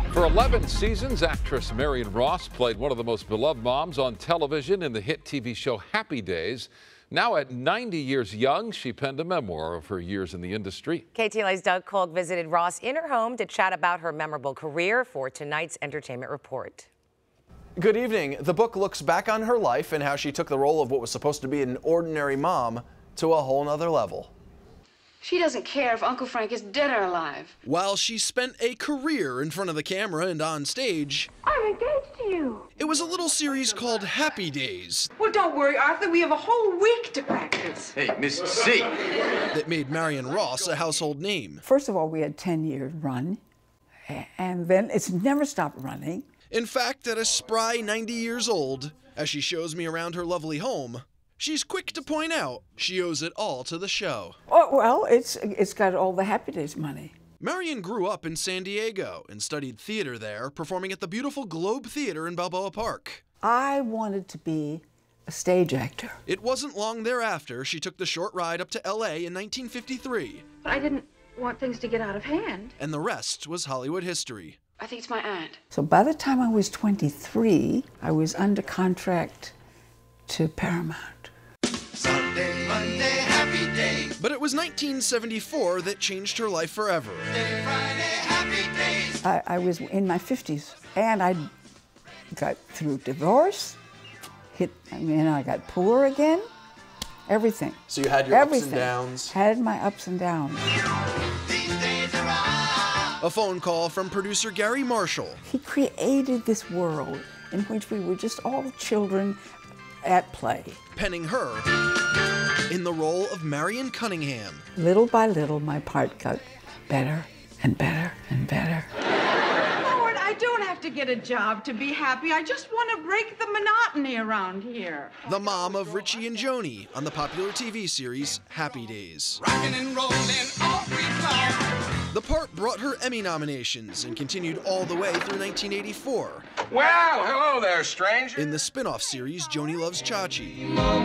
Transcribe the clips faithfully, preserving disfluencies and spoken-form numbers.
For eleven seasons, actress Marion Ross played one of the most beloved moms on television in the hit T V show Happy Days. Now at ninety years young, she penned a memoir of her years in the industry. K T L A's Doug Kolk visited Ross in her home to chat about her memorable career for tonight's entertainment report. Good evening. The book looks back on her life and how she took the role of what was supposed to be an ordinary mom to a whole nother level. She doesn't care if Uncle Frank is dead or alive. While she spent a career in front of the camera and on stage, I'm engaged to you. it was a little series called Happy Days Well, don't worry, Arthur. We have a whole week to practice. Hey, Miss C. that made Marion Ross a household name. First of all, we had ten year run, and then it's never stopped running. In fact, at a spry ninety years old, as she shows me around her lovely home, she's quick to point out she owes it all to the show. Oh, well, it's it's got all the Happy Days money. Marion grew up in San Diego and studied theater there, performing at the beautiful Globe Theater in Balboa Park. I wanted to be a stage actor. It wasn't long thereafter she took the short ride up to L A in nineteen fifty-three. But I didn't want things to get out of hand. And the rest was Hollywood history. I think it's my aunt. So by the time I was twenty-three, I was under contract to Paramount. Sunday, Monday, happy day. But it was nineteen seventy-four that changed her life forever. Friday, happy days. I, I was in my fifties, and I got through divorce, hit, I mean, I got poor again, everything. So you had your everything. ups and downs. Had my ups and downs. These days are on. A phone call from producer Gary Marshall. He created this world in which we were just all children at play. Penning her in the role of Marion Cunningham. Little by little, my part got better and better and better. Lord, I don't have to get a job to be happy. I just want to break the monotony around here. The mom of Richie and Joni on the popular T V series Happy Days. Rockin' and rollin' all week long. The part brought her Emmy nominations and continued all the way through nineteen eighty-four. Well, hello there, stranger. In the spin-off series Joni Loves Chachi.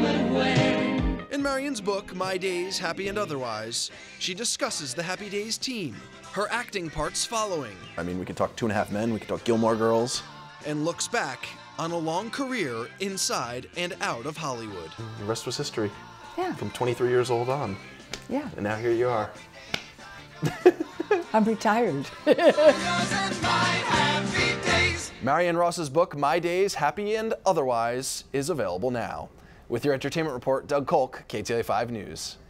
In Marion's book, My Days, Happy and Otherwise, she discusses the Happy Days team, her acting parts following, I mean, we could talk Two and a Half Men, we could talk Gilmore Girls. and looks back on a long career inside and out of Hollywood. The rest was history. Yeah, From twenty-three years old on. yeah. And now here you are. I'm retired. Marion Ross's book, My Days, Happy and Otherwise, is available now. With your entertainment report, Doug Kolk, K T L A five News.